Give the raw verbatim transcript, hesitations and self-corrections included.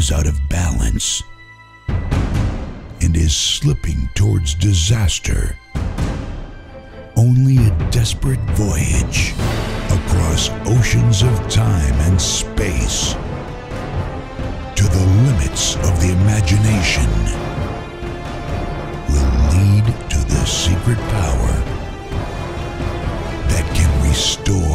is out of balance and is slipping towards disaster. Only a desperate voyage across oceans of time and space to the limits of the imagination will lead to the secret power that can restore